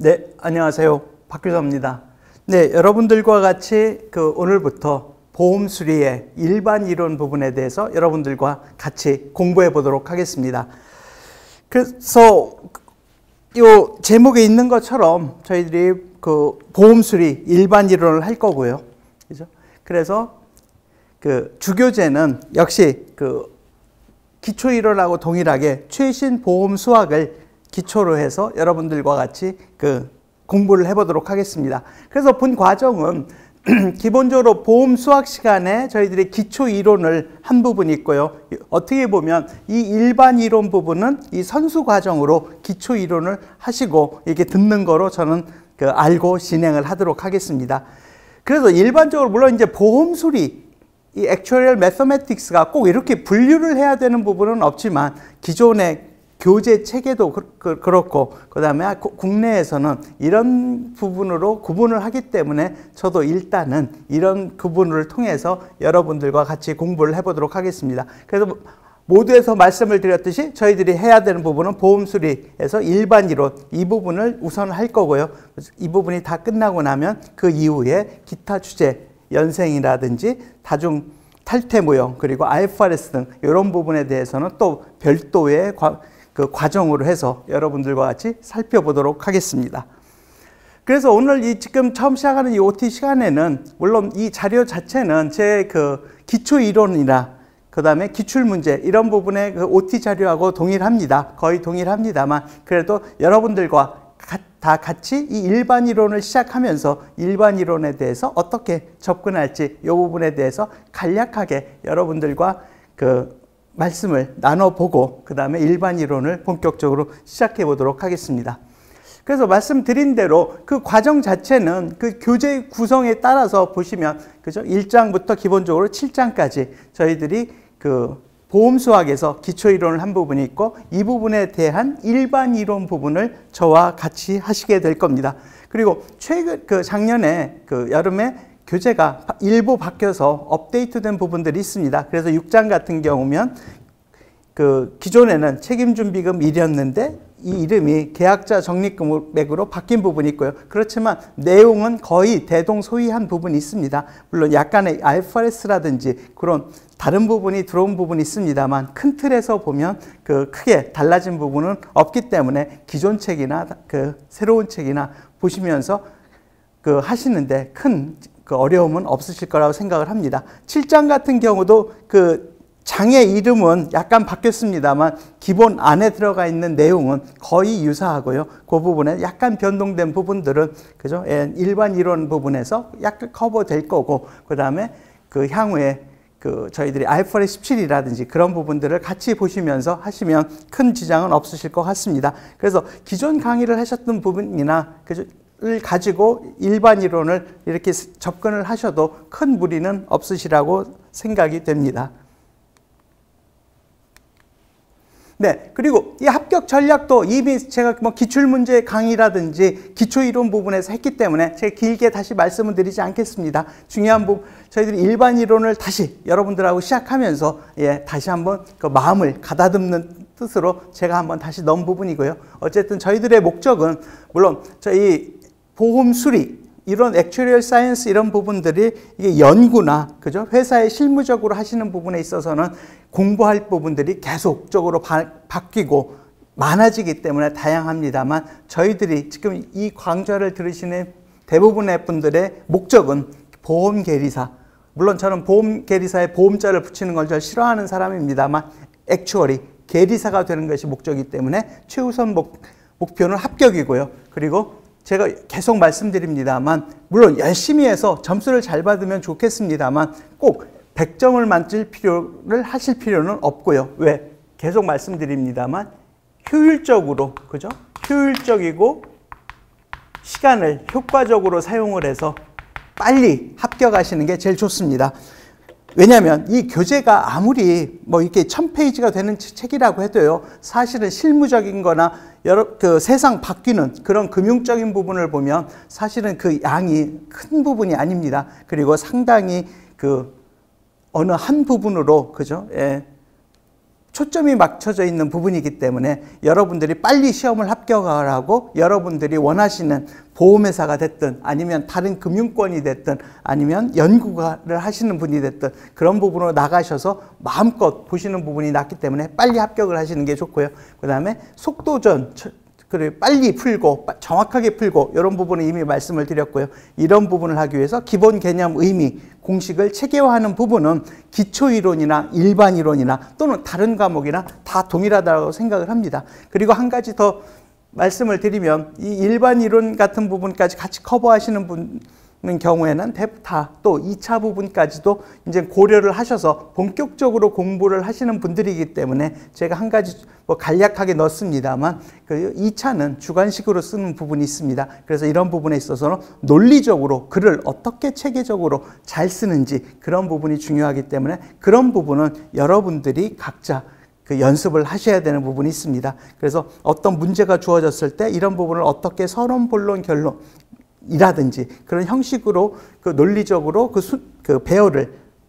네, 안녕하세요. 박규섭입니다. 네, 여러분들과 같이 오늘부터 보험 수리의 일반 이론 부분에 대해서 여러분들과 같이 공부해 보도록 하겠습니다. 그래서 이 제목에 있는 것처럼 저희들이 보험 수리 일반 이론을 할 거고요. 그죠? 그래서 주교재는 역시 기초 이론하고 동일하게 최신 보험 수학을 기초로 해서 여러분들과 같이 공부를 해보도록 하겠습니다. 그래서 본 과정은 기본적으로 보험 수학 시간에 저희들이 기초 이론을 한 부분이 있고요. 어떻게 보면 이 일반 이론 부분은 이 선수 과정으로 기초 이론을 하시고 이렇게 듣는 거로 저는 알고 진행을 하도록 하겠습니다. 그래서 일반적으로 물론 이제 보험 수리 이 Actuarial Mathematics가 꼭 이렇게 분류를 해야 되는 부분은 없지만 기존의 교재 체계도 그렇고 그 다음에 국내에서는 이런 부분으로 구분을 하기 때문에 저도 일단은 이런 구분을 통해서 여러분들과 같이 공부를 해보도록 하겠습니다. 그래서 모두에서 말씀을 드렸듯이 저희들이 해야 되는 부분은 보험 수리에서 일반 이론 이 부분을 우선 할 거고요. 이 부분이 다 끝나고 나면 그 이후에 기타 주제 연생이라든지 다중 탈퇴 무형 그리고 IFRS 등 이런 부분에 대해서는 또 별도의 과정으로 해서 여러분들과 같이 살펴보도록 하겠습니다. 그래서 오늘 지금 처음 시작하는 이 OT 시간에는 물론 이 자료 자체는 제 기초 이론이나 그 다음에 기출문제 이런 부분의 OT 자료하고 동일합니다. 거의 동일합니다만 그래도 여러분들과 다 같이 이 일반 이론을 시작하면서 일반 이론에 대해서 어떻게 접근할지 이 부분에 대해서 간략하게 여러분들과 말씀을 나눠보고 그 다음에 일반 이론을 본격적으로 시작해 보도록 하겠습니다. 그래서 말씀드린 대로 그 과정 자체는 그 교재 구성에 따라서 보시면 그죠? 1장부터 기본적으로 7장까지 저희들이 보험 수학에서 기초 이론을 한 부분이 있고 이 부분에 대한 일반 이론 부분을 저와 같이 하시게 될 겁니다. 그리고 최근 작년에 여름에 교재가 일부 바뀌어서 업데이트된 부분들이 있습니다. 그래서 6장 같은 경우면 기존에는 책임준비금 1이었는데 이 이름이 계약자 적립금액으로 바뀐 부분이 있고요. 그렇지만 내용은 거의 대동소이한 부분이 있습니다. 물론 약간의 IFRS라든지 그런 다른 부분이 들어온 부분이 있습니다만 큰 틀에서 보면 크게 달라진 부분은 없기 때문에 기존 책이나 새로운 책이나 보시면서 하시는데 큰 어려움은 없으실 거라고 생각을 합니다. 7장 같은 경우도 장의 이름은 약간 바뀌었습니다만 기본 안에 들어가 있는 내용은 거의 유사하고요. 그 부분에 약간 변동된 부분들은 그죠? 일반 이론 부분에서 약간 커버될 거고 그 다음에 향후에 저희들이 IFRS 17이라든지 그런 부분들을 같이 보시면서 하시면 큰 지장은 없으실 것 같습니다. 그래서 기존 강의를 하셨던 부분이나 를 가지고 일반 이론을 이렇게 접근을 하셔도 큰 무리는 없으시라고 생각이 됩니다. 네, 그리고 이 합격 전략도 이미 제가 기출문제 강의라든지 기초이론 부분에서 했기 때문에 제가 길게 다시 말씀을 드리지 않겠습니다. 중요한 부분, 저희들이 일반 이론을 다시 여러분들하고 시작하면서 다시 한번 마음을 가다듬는 뜻으로 제가 한번 다시 넣은 부분이고요. 어쨌든 저희들의 목적은 물론 저희 보험 수리 이런 액츄리얼 사이언스 이런 부분들이 이게 연구나 그죠? 회사에 실무적으로 하시는 부분에 있어서는 공부할 부분들이 계속적으로 바뀌고 많아지기 때문에 다양합니다만 저희들이 지금 이 강좌를 들으시는 대부분의 분들의 목적은 보험 계리사 물론 저는 보험 계리사에 보험자를 붙이는 걸 잘 싫어하는 사람입니다만 액츄어리 계리사가 되는 것이 목적이기 때문에 최우선 목표는 합격이고요. 그리고 제가 계속 말씀드립니다만 물론 열심히 해서 점수를 잘 받으면 좋겠습니다만 꼭 100점을 하실 필요는 없고요. 왜? 계속 말씀드립니다만 효율적으로 그죠? 효율적이고 시간을 효과적으로 사용을 해서 빨리 합격하시는 게 제일 좋습니다. 왜냐하면 이 교재가 아무리 이렇게 1000페이지가 되는 책이라고 해도요, 사실은 실무적인 거나 세상 바뀌는 그런 금융적인 부분을 보면 사실은 양이 큰 부분이 아닙니다. 그리고 상당히 어느 한 부분으로, 그죠? 초점이 맞춰져 있는 부분이기 때문에 여러분들이 빨리 시험을 합격하라고 여러분들이 원하시는 보험회사가 됐든 아니면 다른 금융권이 됐든 아니면 연구를 하시는 분이 됐든 그런 부분으로 나가셔서 마음껏 보시는 부분이 낮기 때문에 빨리 합격을 하시는 게 좋고요. 그 다음에 속도전, 그리고 빨리 풀고 정확하게 풀고 이런 부분은 이미 말씀을 드렸고요. 이런 부분을 하기 위해서 기본 개념, 의미, 공식을 체계화하는 부분은 기초이론이나 일반이론이나 또는 다른 과목이나 다 동일하다고 생각을 합니다. 그리고 한 가지 더 말씀을 드리면 이 일반이론 같은 부분까지 같이 커버하시는 분은 경우에는 다 또 2차 부분까지도 이제 고려를 하셔서 본격적으로 공부를 하시는 분들이기 때문에 제가 한 가지 뭐 간략하게 넣습니다만 그 2차는 주관식으로 쓰는 부분이 있습니다. 그래서 이런 부분에 있어서는 논리적으로 글을 어떻게 체계적으로 잘 쓰는지 그런 부분이 중요하기 때문에 그런 부분은 여러분들이 각자 그 연습을 하셔야 되는 부분이 있습니다. 그래서 어떤 문제가 주어졌을 때 이런 부분을 어떻게 서론, 본론, 결론 이라든지 그런 형식으로 그 논리적으로 그 배열을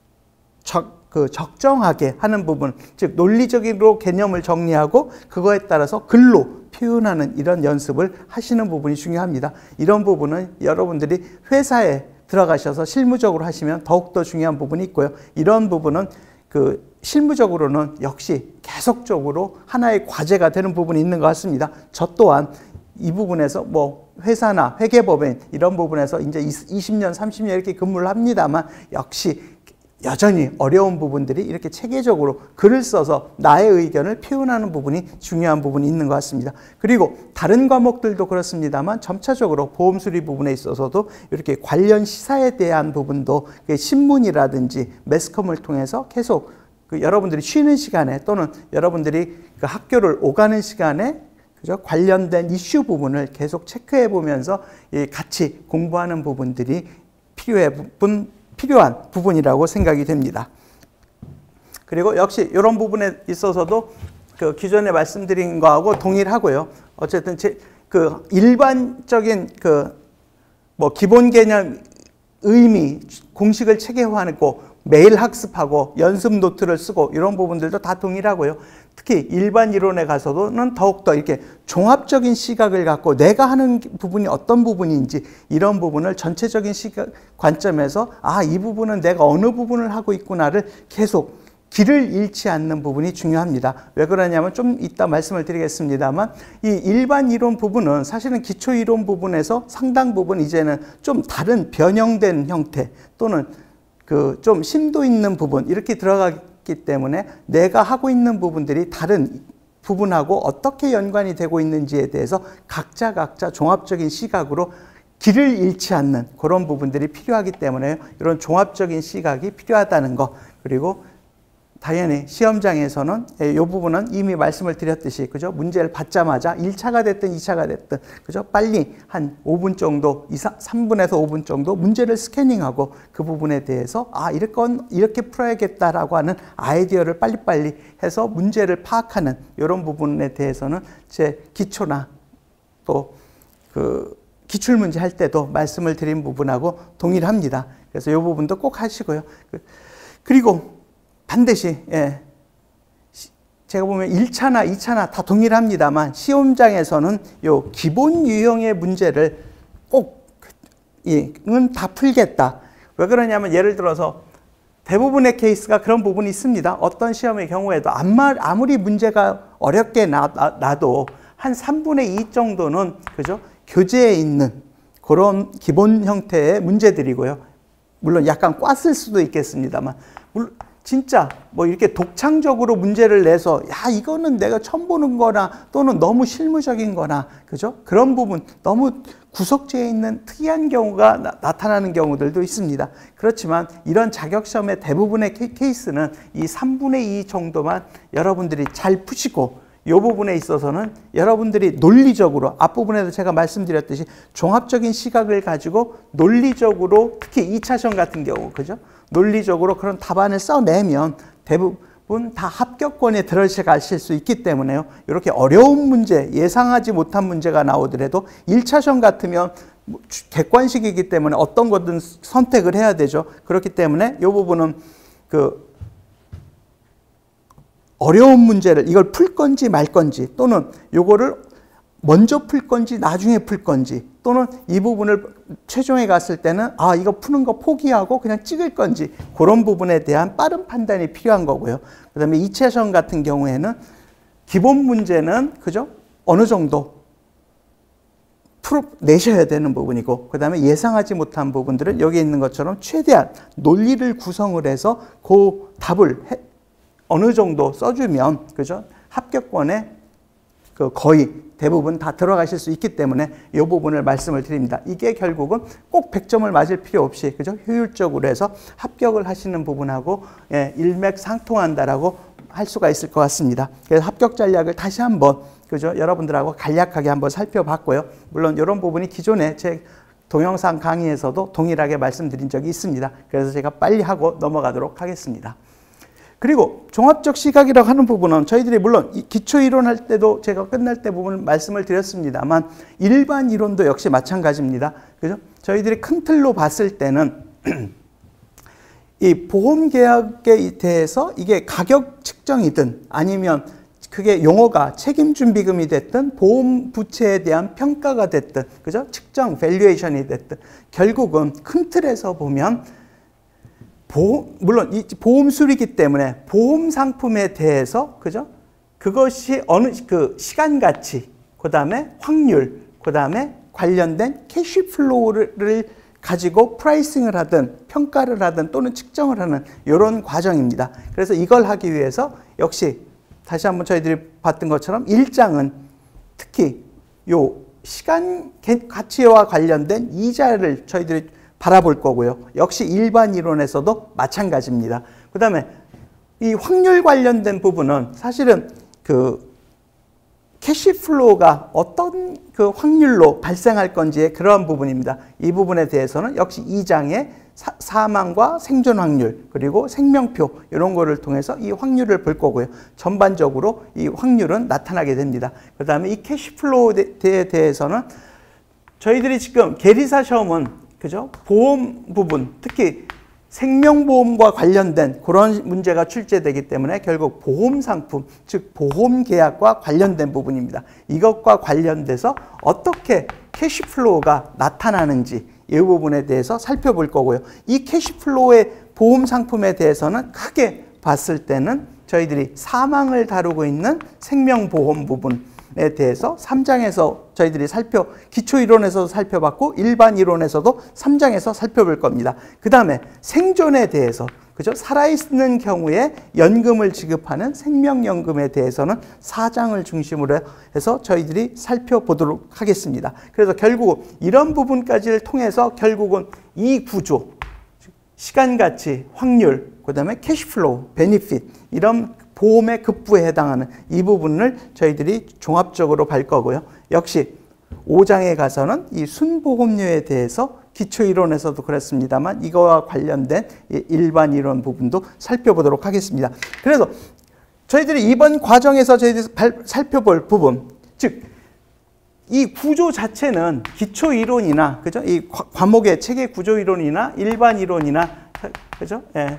적정하게 하는 부분, 즉 논리적으로 개념을 정리하고 그거에 따라서 글로 표현하는 이런 연습을 하시는 부분이 중요합니다. 이런 부분은 여러분들이 회사에 들어가셔서 실무적으로 하시면 더욱더 중요한 부분이 있고요. 이런 부분은 그 실무적으로는 역시 계속적으로 하나의 과제가 되는 부분이 있는 것 같습니다. 저 또한 이 부분에서 뭐 회사나 회계법인 이런 부분에서 이제 20년, 30년 이렇게 근무를 합니다만 역시 여전히 어려운 부분들이 이렇게 체계적으로 글을 써서 나의 의견을 표현하는 부분이 중요한 부분이 있는 것 같습니다. 그리고 다른 과목들도 그렇습니다만 점차적으로 보험 수리 부분에 있어서도 이렇게 관련 시사에 대한 부분도 신문이라든지 매스컴을 통해서 계속 그 여러분들이 쉬는 시간에 또는 여러분들이 그 학교를 오가는 시간에 그죠? 관련된 이슈 부분을 계속 체크해 보면서 같이 공부하는 부분들이 필요한 부분이라고 생각이 됩니다. 그리고 역시 이런 부분에 있어서도 그 기존에 말씀드린 거하고 동일하고요. 어쨌든 그 일반적인 그 뭐 기본 개념, 의미, 공식을 체계화하고 매일 학습하고 연습 노트를 쓰고 이런 부분들도 다 동일하고요. 특히 일반 이론에 가서는 더욱더 이렇게 종합적인 시각을 갖고 내가 하는 부분이 어떤 부분인지 이런 부분을 전체적인 시각 관점에서 이 부분은 내가 어느 부분을 하고 있구나를 계속 길을 잃지 않는 부분이 중요합니다. 왜 그러냐면 좀 이따 말씀을 드리겠습니다만 이 일반 이론 부분은 사실은 기초 이론 부분에서 상당 부분 이제는 좀 다른 변형된 형태 또는 그 좀 심도 있는 부분 이렇게 들어가기 때문에 내가 하고 있는 부분들이 다른 부분하고 어떻게 연관이 되고 있는지에 대해서 각자 종합적인 시각으로 길을 잃지 않는 그런 부분들이 필요하기 때문에 이런 종합적인 시각이 필요하다는 거. 그리고 당연히 시험장에서는 이 부분은 이미 말씀을 드렸듯이 그죠? 문제를 받자마자 1차가 됐든 2차가 됐든 그죠? 빨리 한 5분 정도, 3분에서 5분 정도 문제를 스캐닝하고 그 부분에 대해서 이렇게 풀어야겠다라고 하는 아이디어를 빨리빨리 해서 문제를 파악하는 이런 부분에 대해서는 제 기초나 또 그 기출문제 할 때도 말씀을 드린 부분하고 동일합니다. 그래서 이 부분도 꼭 하시고요. 그리고 반드시 제가 보면 1차나 2차나 다 동일합니다만 시험장에서는 요 기본 유형의 문제를 꼭 다 풀겠다. 왜 그러냐면 예를 들어서 대부분의 케이스가 그런 부분이 있습니다. 어떤 시험의 경우에도 아무리 문제가 어렵게 나도 한 3분의 2 정도는 그죠? 교재에 있는 그런 기본 형태의 문제들이고요. 물론 약간 꽈쓸 수도 있겠습니다만 진짜 뭐 이렇게 독창적으로 문제를 내서 이거는 내가 처음 보는 거나 또는 너무 실무적인 거나 그죠? 그런 부분 너무 구석지에 있는 특이한 경우가 나타나는 경우들도 있습니다. 그렇지만 이런 자격시험의 대부분의 케이스는 이 3분의 2 정도만 여러분들이 잘 푸시고 이 부분에 있어서는 여러분들이 논리적으로 앞부분에도 제가 말씀드렸듯이 종합적인 시각을 가지고 논리적으로 특히 2차 시험 같은 경우 그죠? 논리적으로 그런 답안을 써내면 대부분 다 합격권에 들어가실 수 있기 때문에요. 이렇게 어려운 문제, 예상하지 못한 문제가 나오더라도 1차 시험 같으면 객관식이기 때문에 어떤 거든 선택을 해야 되죠. 그렇기 때문에 이 부분은 어려운 문제를 이걸 풀 건지 말 건지, 또는 요거를 먼저 풀 건지 나중에 풀 건지, 또는 이 부분을 최종에 갔을 때는 이거 푸는 거 포기하고 그냥 찍을 건지, 그런 부분에 대한 빠른 판단이 필요한 거고요. 그 다음에 2차 시험 같은 경우에는 기본 문제는 그죠? 어느 정도 풀어내셔야 되는 부분이고, 그 다음에 예상하지 못한 부분들은 여기 있는 것처럼 최대한 논리를 구성을 해서 그 답을 어느 정도 써주면, 그죠? 합격권에 거의 대부분 다 들어가실 수 있기 때문에 이 부분을 말씀을 드립니다. 이게 결국은 꼭 100점을 맞을 필요 없이, 그죠? 효율적으로 해서 합격을 하시는 부분하고 일맥상통한다라고 할 수가 있을 것 같습니다. 그래서 합격 전략을 다시 한번, 그죠? 여러분들하고 간략하게 한번 살펴봤고요. 물론 이런 부분이 기존에 제 동영상 강의에서도 동일하게 말씀드린 적이 있습니다. 그래서 제가 빨리 하고 넘어가도록 하겠습니다. 그리고 종합적 시각이라고 하는 부분은 저희들이 물론 기초 이론 할 때도 제가 끝날 때 부분 말씀을 드렸습니다만, 일반 이론도 역시 마찬가지입니다. 그죠? 저희들이 큰 틀로 봤을 때는 이 보험 계약에 대해서 이게 가격 측정이든 아니면 그게 용어가 책임 준비금이 됐든 보험 부채에 대한 평가가 됐든, 그죠? 측정 밸류에이션이 됐든, 결국은 큰 틀에서 보면 물론 이 보험 수리이기 때문에 보험 상품에 대해서, 그죠? 그것이 어느 시간 가치, 그다음에 확률, 그다음에 관련된 캐시플로우를 가지고 프라이싱을 하든 평가를 하든 또는 측정을 하는 이런 과정입니다. 그래서 이걸 하기 위해서 역시 다시 한번 저희들이 봤던 것처럼 1장은 특히 요 시간 가치와 관련된 이자를 저희들이 바라볼 거고요. 역시 일반 이론에서도 마찬가지입니다. 그 다음에 이 확률 관련된 부분은 사실은 캐시플로우가 어떤 확률로 발생할 건지의 그러한 부분입니다. 이 부분에 대해서는 역시 2장의 사망과 생존 확률, 그리고 생명표 이런 거를 통해서 이 확률을 볼 거고요. 전반적으로 이 확률은 나타나게 됩니다. 그 다음에 이 캐시플로우에 대해서는 저희들이 지금 계리사 시험은, 그죠? 보험 부분, 특히 생명보험과 관련된 그런 문제가 출제되기 때문에 결국 보험 상품, 즉 보험 계약과 관련된 부분입니다. 이것과 관련돼서 어떻게 캐시플로우가 나타나는지 이 부분에 대해서 살펴볼 거고요. 이 캐시플로우의 보험 상품에 대해서는 크게 봤을 때는 저희들이 사망을 다루고 있는 생명보험 부분에 대해서 3장에서 저희들이 기초 이론에서도 살펴봤고 일반 이론에서도 3장에서 살펴볼 겁니다. 그 다음에 생존에 대해서, 그죠? 살아있는 경우에 연금을 지급하는 생명연금에 대해서는 4장을 중심으로 해서 저희들이 살펴보도록 하겠습니다. 그래서 결국 이런 부분까지를 통해서 결국은 이 구조, 시간가치, 확률, 그 다음에 캐시플로우, 베니핏, 이런 보험의 급부에 해당하는 이 부분을 저희들이 종합적으로 볼 거고요. 역시 5장에 가서는 이 순보험료에 대해서 기초이론에서도 그랬습니다만 이거와 관련된 일반 이론 부분도 살펴보도록 하겠습니다. 그래서 저희들이 이번 과정에서 저희들이 살펴볼 부분, 즉 이 구조 자체는 기초 이론이나, 그죠? 이 과목의 체계 구조 이론이나 일반 이론이나, 그죠? 예.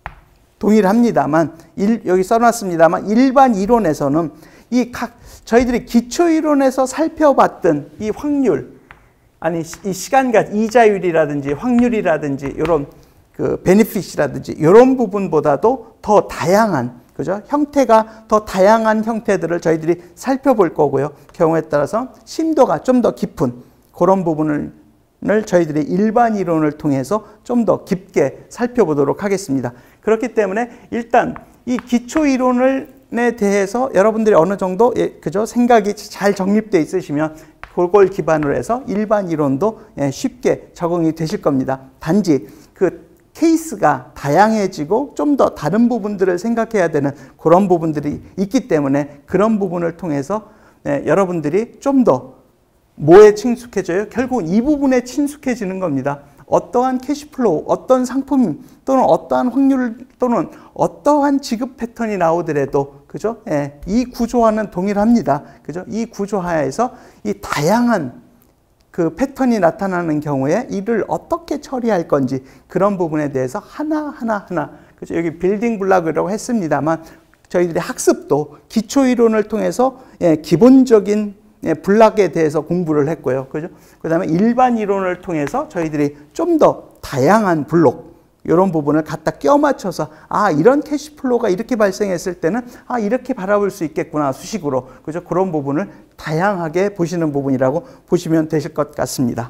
동일합니다만, 여기 써놨습니다만, 일반 이론에서는 저희들이 기초 이론에서 살펴봤던 이 확률, 이 시간과 이자율이라든지 확률이라든지, 이런 베니핏이라든지, 이런 부분보다도 더 다양한, 그죠? 형태가 더 다양한 형태들을 저희들이 살펴볼 거고요. 경우에 따라서 심도가 좀 더 깊은 그런 부분을 저희들이 일반 이론을 통해서 좀 더 깊게 살펴보도록 하겠습니다. 그렇기 때문에 일단 이 기초 이론에 대해서 여러분들이 어느 정도 그죠? 생각이 잘 정립되어 있으시면 그걸 기반으로 해서 일반 이론도 쉽게 적응이 되실 겁니다. 단지 케이스가 다양해지고 좀 더 다른 부분들을 생각해야 되는 그런 부분들이 있기 때문에 그런 부분을 통해서 여러분들이 좀 더 뭐에 친숙해져요? 결국은 이 부분에 친숙해지는 겁니다. 어떠한 캐시플로우, 어떤 상품 또는 어떠한 확률 또는 어떠한 지급 패턴이 나오더라도, 그죠? 이 구조와는 동일합니다. 그죠? 이 구조하에서 이 다양한 패턴이 나타나는 경우에 이를 어떻게 처리할 건지 그런 부분에 대해서 하나, 그죠? 여기 빌딩 블록이라고 했습니다만 저희들이 학습도 기초 이론을 통해서 기본적인 블락에 대해서 공부를 했고요. 그죠? 그다음에 일반 이론을 통해서 저희들이 좀 더 다양한 블록 이런 부분을 갖다 껴 맞춰서 이런 캐시플로우가 이렇게 발생했을 때는 이렇게 바라볼 수 있겠구나 수식으로. 그죠? 그런 부분을 다양하게 보시는 부분이라고 보시면 되실 것 같습니다.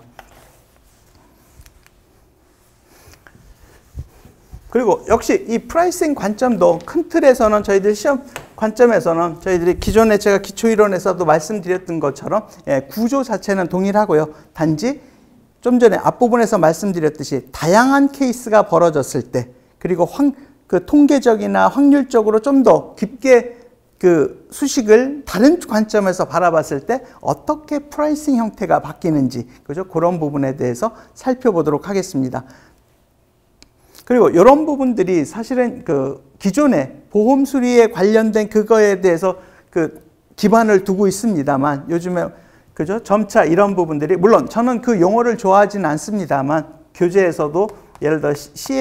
그리고 역시 이 프라이싱 관점도 큰 틀에서는 저희들 시험 관점에서는 저희들이 기존에 제가 기초이론에서도 말씀드렸던 것처럼 구조 자체는 동일하고요. 단지 좀 전에 앞부분에서 말씀드렸듯이 다양한 케이스가 벌어졌을 때, 그리고 그 통계적이나 확률적으로 좀 더 깊게 그 수식을 다른 관점에서 바라봤을 때 어떻게 프라이싱 형태가 바뀌는지, 그죠? 그런 부분에 대해서 살펴보도록 하겠습니다. 그리고 이런 부분들이 사실은 그 기존의 보험 수리에 관련된 그거에 대해서 그 기반을 두고 있습니다만, 요즘에 그죠? 점차 이런 부분들이, 물론 저는 그 용어를 좋아하지는 않습니다만, 교재에서도 예를 들어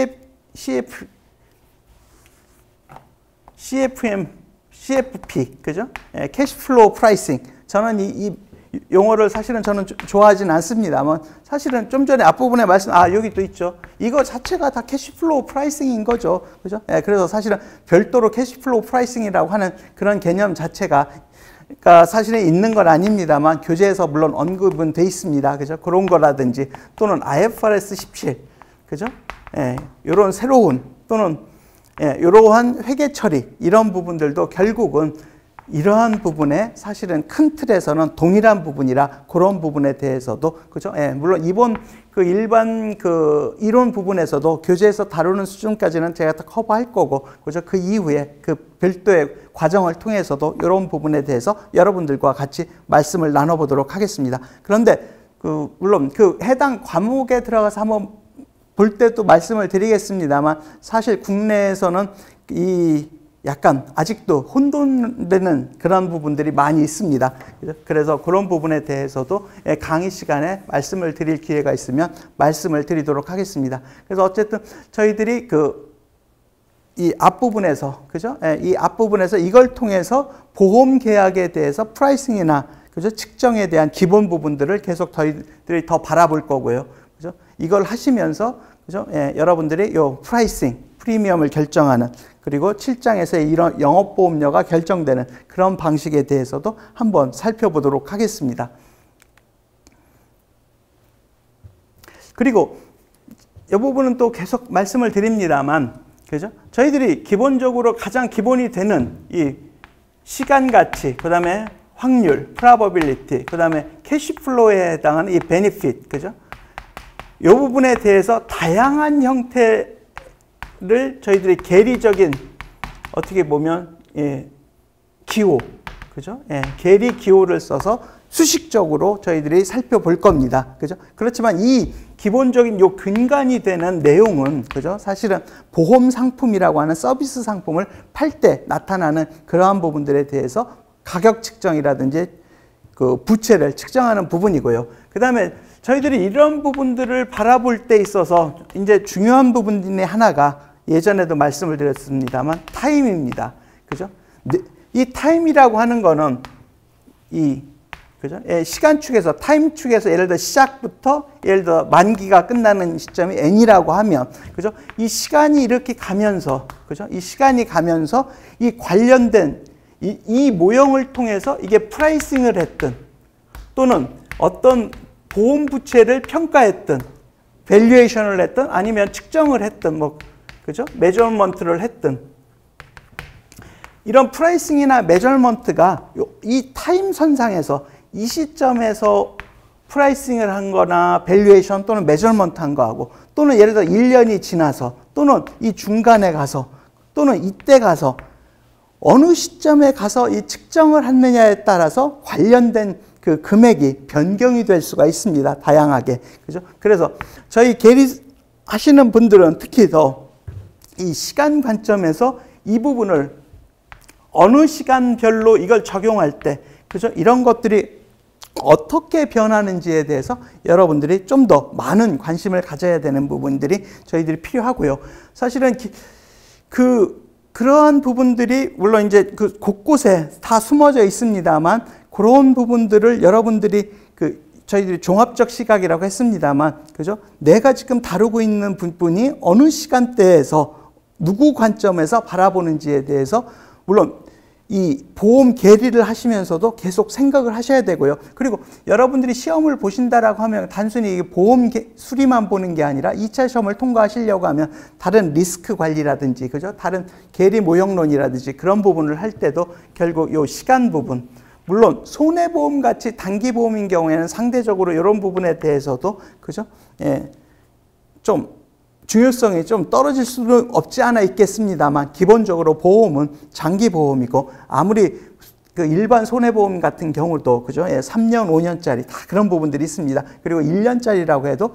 CFP, 그죠? 캐시플로우 프라이싱. 저는 이 용어를 사실은 저는 좋아하지는 않습니다만, 사실은 좀 전에 앞부분에 말씀, 여기 또 있죠. 이거 자체가 다 캐시플로우 프라이싱인 거죠. 그죠? 그래서 사실은 별도로 캐시플로우 프라이싱이라고 하는 그런 개념 자체가 사실은 있는 건 아닙니다만, 교재에서 물론 언급은 돼 있습니다. 그죠? 그런 거라든지, 또는 IFRS 17, 그죠? 요런 새로운, 또는 이러한 회계 처리, 이런 부분들도 결국은 이러한 부분에 사실은 큰 틀에서는 동일한 부분이라, 그런 부분에 대해서도, 그죠? 물론 이번 그 일반 그 이론 부분에서도 교재에서 다루는 수준까지는 제가 다 커버할 거고, 그죠? 그 이후에 그 별도의 과정을 통해서도 이런 부분에 대해서 여러분들과 같이 말씀을 나눠보도록 하겠습니다. 그런데 물론 그 해당 과목에 들어가서 한번 볼 때도 말씀을 드리겠습니다만, 사실 국내에서는 이 약간 아직도 혼돈되는 그런 부분들이 많이 있습니다. 그래서 그런 부분에 대해서도 강의 시간에 말씀을 드릴 기회가 있으면 말씀을 드리도록 하겠습니다. 그래서 어쨌든 저희들이 이 앞부분에서, 그죠? 이 앞부분에서 이걸 통해서 보험 계약에 대해서 프라이싱이나, 그죠? 측정에 대한 기본 부분들을 계속 저희들이 더 바라볼 거고요. 그죠? 이걸 하시면서, 그죠? 여러분들이 요 프라이싱, 프리미엄을 결정하는, 그리고 7장에서 이런 영업보험료가 결정되는 그런 방식에 대해서도 한번 살펴보도록 하겠습니다. 그리고 이 부분은 또 계속 말씀을 드립니다만, 그죠? 저희들이 기본적으로 가장 기본이 되는 이 시간 가치, 그 다음에 확률, probability, 그 다음에 캐시플로우에 해당하는 이 benefit, 그죠? 이 부분에 대해서 다양한 형태를 저희들이 계리적인, 어떻게 보면 기호, 그죠? 계리 기호를 써서 수식적으로 저희들이 살펴볼 겁니다. 그죠? 그렇지만 이 기본적인 요 근간이 되는 내용은, 그죠? 사실은 보험 상품이라고 하는 서비스 상품을 팔 때 나타나는 그러한 부분들에 대해서 가격 측정이라든지 그 부채를 측정하는 부분이고요. 그 다음에 저희들이 이런 부분들을 바라볼 때 있어서 이제 중요한 부분 중에 하나가, 예전에도 말씀을 드렸습니다만, 타임입니다. 그죠? 이 타임이라고 하는 거는 그죠? 시간축에서, 타임축에서 예를 들어 시작부터 예를 들어 만기가 끝나는 시점이 n이라고 하면, 그죠? 이 시간이 이렇게 가면서, 그죠? 이 시간이 가면서 이 관련된 이 모형을 통해서 이게 프라이싱을 했든, 또는 어떤 보험 부채를 평가했든, 밸류에이션을 했든, 아니면 측정을 했든, 그죠? 메저먼트를 했든, 이런 프라이싱이나 메저먼트가 이 타임선상에서 이 시점에서 프라이싱을 한 거나 밸류에이션 또는 메저먼트 한 거하고, 또는 예를 들어 1년이 지나서, 또는 이 중간에 가서, 또는 이때 가서 어느 시점에 가서 이 측정을 했느냐에 따라서 관련된 그 금액이 변경이 될 수가 있습니다. 다양하게. 그죠? 그래서 저희 계리 하시는 분들은 특히 더 이 시간 관점에서 이 부분을 어느 시간별로 이걸 적용할 때, 그죠? 이런 것들이 어떻게 변하는지에 대해서 여러분들이 좀 더 많은 관심을 가져야 되는 부분들이 저희들이 필요하고요. 사실은 그러한 부분들이 물론 이제 그 곳곳에 다 숨어져 있습니다만 그런 부분들을 여러분들이 저희들이 종합적 시각이라고 했습니다만, 그죠? 내가 지금 다루고 있는 부분이 어느 시간대에서 누구 관점에서 바라보는지에 대해서 물론 이 보험 계리를 하시면서도 계속 생각을 하셔야 되고요. 그리고 여러분들이 시험을 보신다라고 하면 단순히 보험 수리만 보는 게 아니라 2차 시험을 통과하시려고 하면 다른 리스크 관리라든지, 그죠? 다른 계리 모형론이라든지 그런 부분을 할 때도 결국 요 시간 부분, 물론 손해보험 같이 단기보험인 경우에는 상대적으로 이런 부분에 대해서도, 그죠? 예, 좀 중요성이 좀 떨어질 수는 없지 않아 있겠습니다만 기본적으로 보험은 장기보험이고 아무리 그 일반 손해보험 같은 경우도, 그죠? 예, 3년, 5년짜리 다 그런 부분들이 있습니다. 그리고 1년짜리라고 해도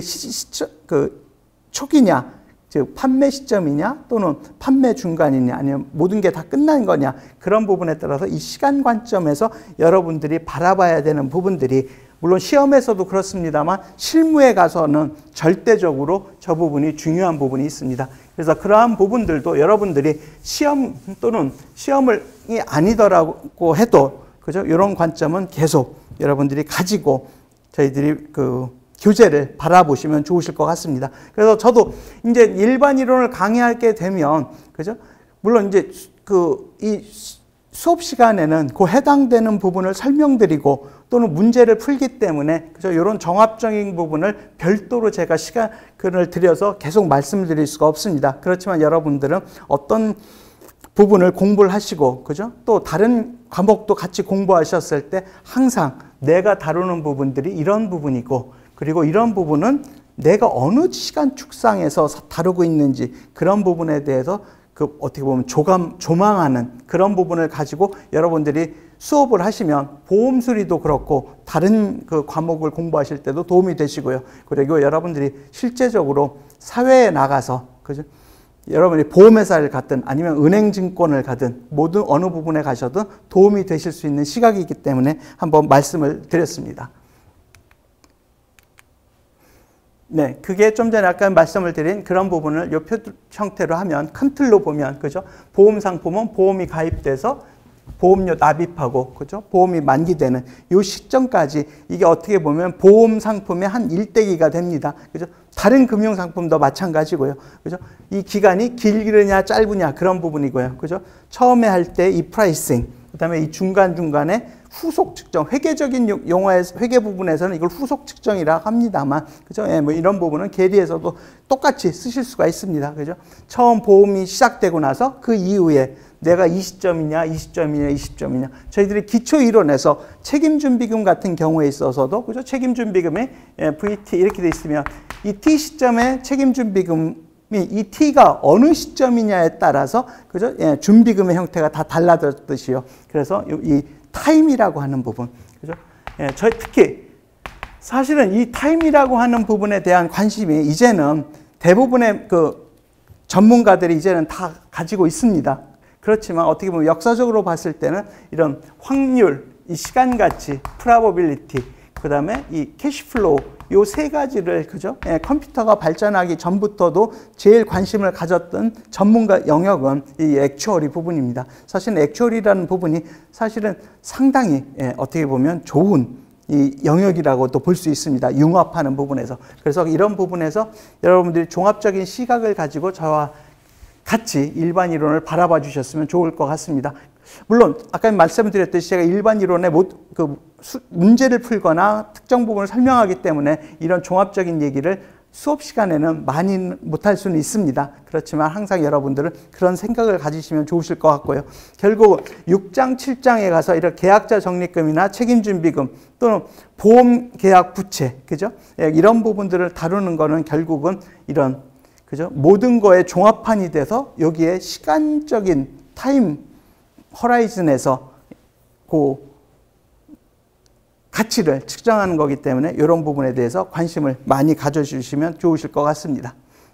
그 초기냐, 즉 판매 시점이냐 또는 판매 중간이냐 아니면 모든 게 다 끝난 거냐, 그런 부분에 따라서 이 시간 관점에서 여러분들이 바라봐야 되는 부분들이 물론 시험에서도 그렇습니다만 실무에 가서는 절대적으로 저 부분이 중요한 부분이 있습니다. 그래서 그러한 부분들도 여러분들이 시험 또는 시험이 아니더라고 해도, 그죠? 이런 관점은 계속 여러분들이 가지고 저희들이 교재를 바라보시면 좋으실 것 같습니다. 그래서 저도 이제 일반 이론을 강의하게 되면, 그죠? 물론 이제 이 수업 시간에는 그 해당되는 부분을 설명드리고 또는 문제를 풀기 때문에, 그죠? 이런 종합적인 부분을 별도로 제가 시간을 들여서 계속 말씀을 드릴 수가 없습니다. 그렇지만 여러분들은 어떤 부분을 공부를 하시고, 그죠? 또 다른 과목도 같이 공부하셨을 때 항상 내가 다루는 부분들이 이런 부분이고, 그리고 이런 부분은 내가 어느 시간 축상에서 다루고 있는지 그런 부분에 대해서 어떻게 보면 조망하는 그런 부분을 가지고 여러분들이 수업을 하시면 보험 수리도 그렇고 다른 과목을 공부하실 때도 도움이 되시고요. 그리고 여러분들이 실제적으로 사회에 나가서, 그죠? 여러분이 보험회사를 가든 아니면 은행증권을 가든 모든 어느 부분에 가셔도 도움이 되실 수 있는 시각이기 때문에 한번 말씀을 드렸습니다. 네, 그게 좀 전에 아까 말씀을 드린 그런 부분을 요 표 형태로 하면 큰 틀로 보면, 그죠? 보험 상품은 보험이 가입돼서 보험료 납입하고, 그죠? 보험이 만기되는 요 시점까지 이게 어떻게 보면 보험 상품의 한 일대기가 됩니다. 그죠? 다른 금융 상품도 마찬가지고요. 그죠? 이 기간이 길느냐 짧으냐 그런 부분이고요. 그죠? 처음에 할 때 이 프라이싱, 그다음에 이 중간중간에 후속 측정, 회계적인 용어에서 회계 부분에서는 이걸 후속 측정이라고 합니다만, 그죠? 예, 뭐 이런 부분은 계리에서도 똑같이 쓰실 수가 있습니다. 그죠? 처음 보험이 시작되고 나서 그 이후에 내가 20점이냐, 20점이냐, 20점이냐. 저희들이 기초 이론에서 책임준비금 같은 경우에 있어서도, 그죠? 책임준비금에 VT 이렇게 돼 있으면 이 T 시점에 책임준비금이 이 T가 어느 시점이냐에 따라서, 그죠? 예, 준비금의 형태가 다 달라졌듯이요. 그래서 이 타임이라고 하는 부분, 그죠? 예, 특히 사실은 이 타임이라고 하는 부분에 대한 관심이 이제는 대부분의 전문가들이 이제는 다 가지고 있습니다. 그렇지만 어떻게 보면 역사적으로 봤을 때는 이런 확률, 이 시간가치, 프로버빌리티, 그 다음에 이 캐시플로우, 요 세 가지를, 그죠? 예, 컴퓨터가 발전하기 전부터도 제일 관심을 가졌던 전문가 영역은 이 액추어리 부분입니다. 사실은 액추어리라는 부분이 사실은 상당히 어떻게 보면 좋은 이 영역이라고도 볼 수 있습니다. 융합하는 부분에서. 그래서 이런 부분에서 여러분들이 종합적인 시각을 가지고 저와 같이 일반 이론을 바라봐 주셨으면 좋을 것 같습니다. 물론 아까 말씀드렸듯이 제가 일반 이론에 문제를 풀거나 특정 부분을 설명하기 때문에 이런 종합적인 얘기를 수업 시간에는 많이 못할 수는 있습니다. 그렇지만 항상 여러분들은 그런 생각을 가지시면 좋으실 것 같고요. 결국 6장, 7장에 가서 이런 계약자 적립금이나 책임준비금 또는 보험계약 부채, 그죠? 이런 부분들을 다루는 거는 결국은 이런, 그죠? 모든 거에 종합판이 돼서 여기에 시간적인 타임 허라이즌에서 그 가치를 측정하는 거기 때문에 이런 부분에 대해서 관심을 많이 가져주시면 좋으실 것 같습니다.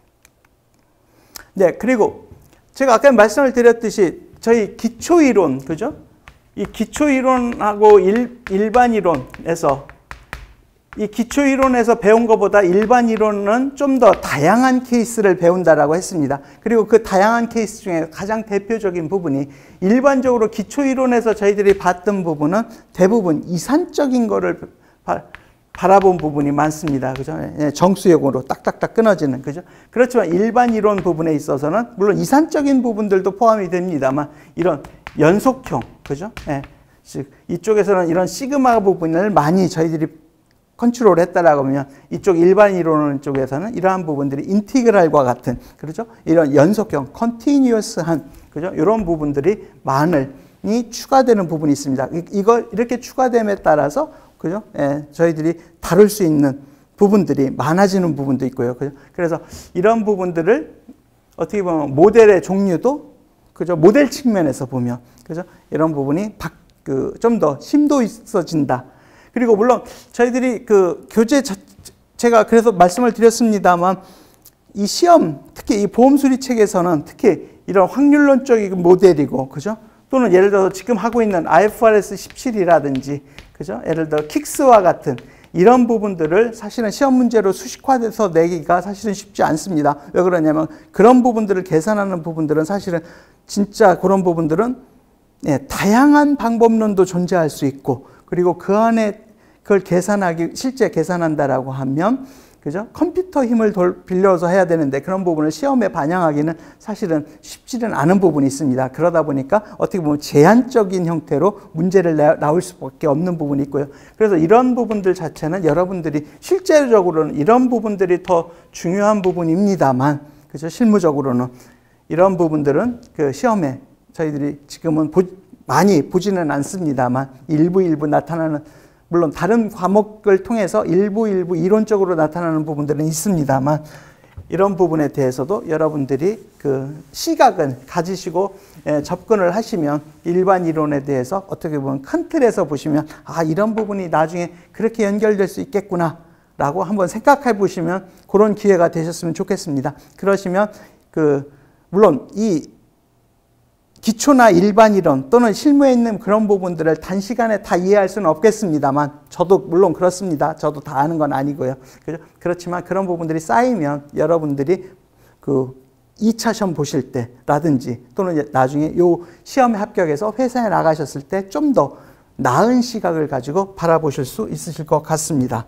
네, 그리고 제가 아까 말씀을 드렸듯이 저희 기초이론, 그죠? 이 기초이론하고 일반 이론에서 이 기초 이론에서 배운 것보다 일반 이론은 좀 더 다양한 케이스를 배운다라고 했습니다. 그리고 그 다양한 케이스 중에 가장 대표적인 부분이 일반적으로 기초 이론에서 저희들이 봤던 부분은 대부분 이산적인 거를 바라본 부분이 많습니다. 그죠? 정수역으로 딱딱딱 끊어지는, 그죠? 그렇지만 일반 이론 부분에 있어서는 물론 이산적인 부분들도 포함이 됩니다만 이런 연속형, 그죠? 즉 이쪽에서는 이런 시그마 부분을 많이 저희들이 컨트롤 했다라고 하면 이쪽 일반 이론 쪽에서는 이러한 부분들이 인티그랄과 같은, 그렇죠? 이런 연속형, 컨티뉴어스한, 그죠? 이런 부분들이 많이 추가되는 부분이 있습니다. 이거 이렇게 추가됨에 따라서, 그죠? 저희들이 다룰 수 있는 부분들이 많아지는 부분도 있고요. 그죠? 그래서 이런 부분들을 어떻게 보면 모델의 종류도, 그죠? 모델 측면에서 보면, 그죠? 이런 부분이 좀 더 심도 있어진다. 그리고 물론 저희들이 그 교재 제가 그래서 말씀을 드렸습니다만 이 시험, 특히 이 보험 수리 책에서는 특히 이런 확률론적인 모델이고, 그죠? 또는 예를 들어서 지금 하고 있는 IFRS 17이라든지, 그죠? 예를 들어 킥스와 같은 이런 부분들을 사실은 시험 문제로 수식화돼서 내기가 사실은 쉽지 않습니다. 왜 그러냐면 그런 부분들을 계산하는 부분들은 사실은 진짜 그런 부분들은 다양한 방법론도 존재할 수 있고, 그리고 그 안에 그걸 실제 계산한다라고 하면, 그죠? 컴퓨터 힘을 빌려서 해야 되는데 그런 부분을 시험에 반영하기는 사실은 쉽지는 않은 부분이 있습니다. 그러다 보니까 어떻게 보면 제한적인 형태로 문제를 나올 수밖에 없는 부분이 있고요. 그래서 이런 부분들 자체는 여러분들이 실제적으로는 이런 부분들이 더 중요한 부분입니다만, 그죠? 실무적으로는 이런 부분들은 그 시험에 저희들이 지금은 많이 보지는 않습니다만 일부 나타나는, 물론 다른 과목을 통해서 일부 이론적으로 나타나는 부분들은 있습니다만 이런 부분에 대해서도 여러분들이 그 시각을 가지시고 접근을 하시면 일반 이론에 대해서 어떻게 보면 큰 틀에서 보시면 이런 부분이 나중에 그렇게 연결될 수 있겠구나 라고 한번 생각해 보시면 그런 기회가 되셨으면 좋겠습니다. 그러시면 물론 이 기초나 일반 이론 또는 실무에 있는 그런 부분들을 단시간에 다 이해할 수는 없겠습니다만 저도 물론 그렇습니다. 저도 다 아는 건 아니고요. 그렇지만 그런 부분들이 쌓이면 여러분들이 그 2차 시험 보실 때라든지 또는 나중에 요 시험에 합격해서 회사에 나가셨을 때 좀 더 나은 시각을 가지고 바라보실 수 있으실 것 같습니다.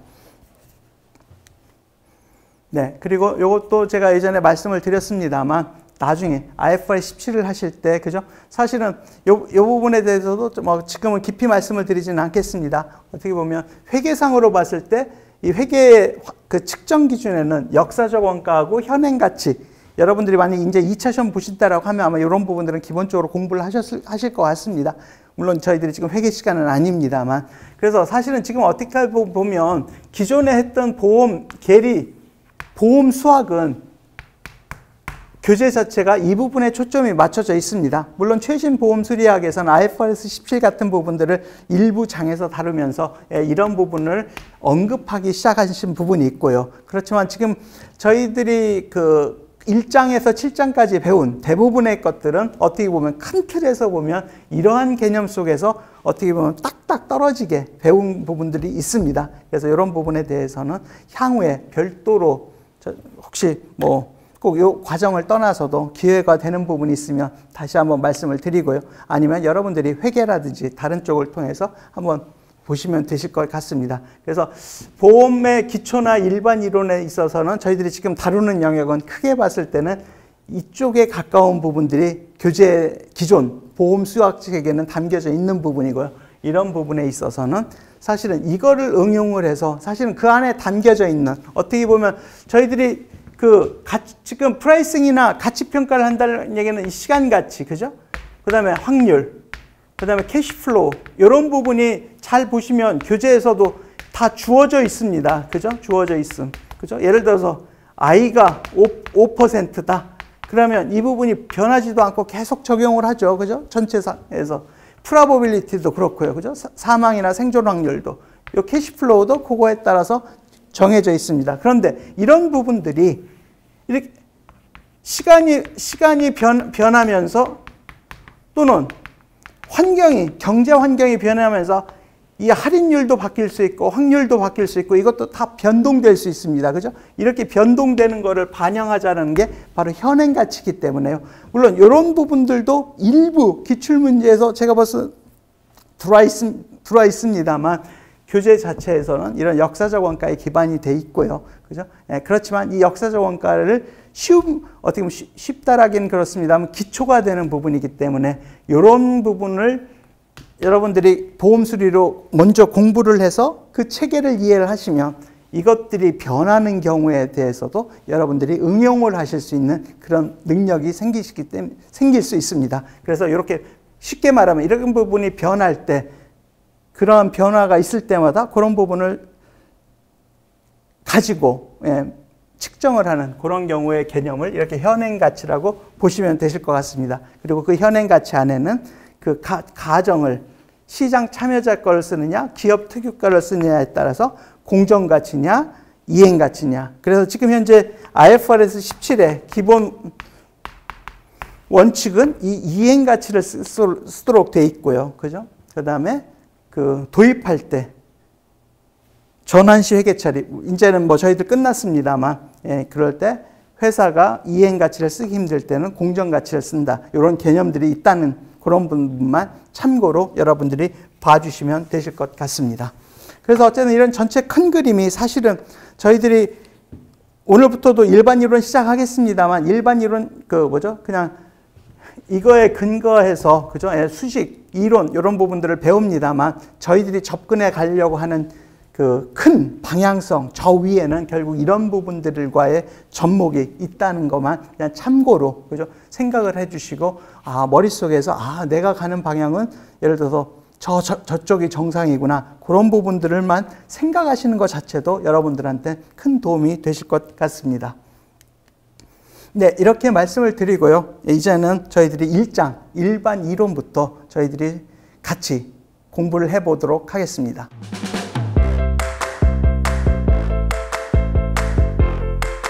네, 그리고 요것도 제가 예전에 말씀을 드렸습니다만 나중에 IFRS 17을 하실 때, 그죠? 사실은 요 부분에 대해서도 지금은 깊이 말씀을 드리지는 않겠습니다. 어떻게 보면 회계상으로 봤을 때 이 회계의 그 측정 기준에는 역사적 원가하고 현행 가치, 여러분들이 만약 이제 2차 시험 보신다라고 하면 아마 이런 부분들은 기본적으로 공부를 하실 것 같습니다. 물론 저희들이 지금 회계 시간은 아닙니다만. 그래서 사실은 지금 어떻게 보면 기존에 했던 보험 계리, 보험 수학은 교재 자체가 이 부분에 초점이 맞춰져 있습니다. 물론 최신 보험 수리학에서는 IFRS 17 같은 부분들을 일부 장에서 다루면서 이런 부분을 언급하기 시작하신 부분이 있고요. 그렇지만 지금 저희들이 그 1장에서 7장까지 배운 대부분의 것들은 어떻게 보면 큰 틀에서 보면 이러한 개념 속에서 어떻게 보면 딱딱 떨어지게 배운 부분들이 있습니다. 그래서 이런 부분에 대해서는 향후에 별도로 혹시 꼭 이 과정을 떠나서도 기회가 되는 부분이 있으면 다시 한번 말씀을 드리고요. 아니면 여러분들이 회계라든지 다른 쪽을 통해서 한번 보시면 되실 것 같습니다. 그래서 보험의 기초나 일반 이론에 있어서는 저희들이 지금 다루는 영역은 크게 봤을 때는 이쪽에 가까운 부분들이 교재 기존 보험 수학책에는 담겨져 있는 부분이고요. 이런 부분에 있어서는 사실은 이거를 응용을 해서 사실은 그 안에 담겨져 있는, 어떻게 보면 저희들이 지금 프라이싱이나 가치 평가를 한다는 얘기는 이 시간 가치, 그죠? 그 다음에 확률, 그 다음에 캐시플로우, 이런 부분이 잘 보시면 교재에서도 다 주어져 있습니다. 그죠? 주어져 있음. 그죠? 예를 들어서 I가 5%다. 그러면 이 부분이 변하지도 않고 계속 적용을 하죠. 그죠? 전체상에서. 프라버빌리티도 그렇고요. 그죠? 사망이나 생존 확률도. 요 캐시플로우도 그거에 따라서 정해져 있습니다. 그런데 이런 부분들이 이렇게 시간이 변하면서 또는 경제 환경이 변하면서 이 할인율도 바뀔 수 있고 확률도 바뀔 수 있고 이것도 다 변동될 수 있습니다. 그죠? 이렇게 변동되는 거를 반영하자는 게 바로 현행 가치이기 때문에요. 물론 이런 부분들도 일부 기출문제에서 제가 벌써 들어와 있습니다만 교재 자체에서는 이런 역사적 원가에 기반이 돼 있고요. 그죠? 예, 그렇지만 이 역사적 원가를 어떻게 보면 쉽다라기는 그렇습니다만 기초가 되는 부분이기 때문에 이런 부분을 여러분들이 보험 수리로 먼저 공부를 해서 그 체계를 이해를 하시면 이것들이 변하는 경우에 대해서도 여러분들이 응용을 하실 수 있는 그런 능력이 생길 수 있습니다. 그래서 이렇게 쉽게 말하면 이런 부분이 변할 때 그러한 변화가 있을 때마다 그런 부분을 가지고 측정을 하는 그런 경우의 개념을 이렇게 현행 가치라고 보시면 되실 것 같습니다. 그리고 그 현행 가치 안에는 그 가정을 시장 참여자 거를 쓰느냐, 기업 특유가를 쓰느냐에 따라서 공정 가치냐, 이행 가치냐. 그래서 지금 현재 IFRS 17의 기본 원칙은 이 이행 가치를 쓰도록 돼 있고요. 그죠? 그다음에 그 도입할 때 전환시 회계 처리, 이제는 뭐 저희들 끝났습니다만, 그럴 때 회사가 이행 가치를 쓰기 힘들 때는 공정 가치를 쓴다. 이런 개념들이 있다는 그런 부분만 참고로 여러분들이 봐주시면 되실 것 같습니다. 그래서 어쨌든 이런 전체 큰 그림이 사실은 저희들이 오늘부터도 일반 이론 시작하겠습니다만 일반 이론 그냥 이거에 근거해서 그죠? 수식, 이론 이런 부분들을 배웁니다만 저희들이 접근해 가려고 하는 그 큰 방향성 저 위에는 결국 이런 부분들과의 접목이 있다는 것만 그냥 참고로 그죠? 생각을 해주시고 머릿속에서 내가 가는 방향은 예를 들어서 저쪽이 정상이구나 그런 부분들만 생각하시는 것 자체도 여러분들한테 큰 도움이 되실 것 같습니다. 네, 이렇게 말씀을 드리고요. 이제는 저희들이 1장 일반 이론부터 저희들이 같이 공부를 해보도록 하겠습니다.